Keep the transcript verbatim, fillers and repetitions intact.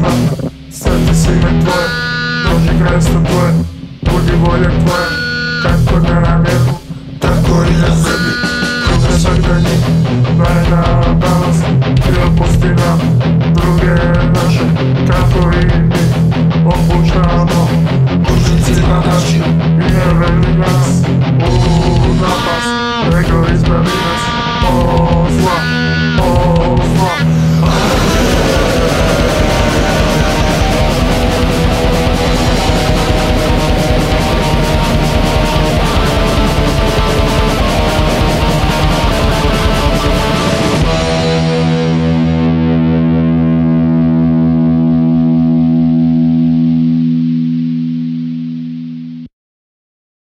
Sad ti se ime tvoje, dođi kraj sto tvoje, budi voljak tvoje.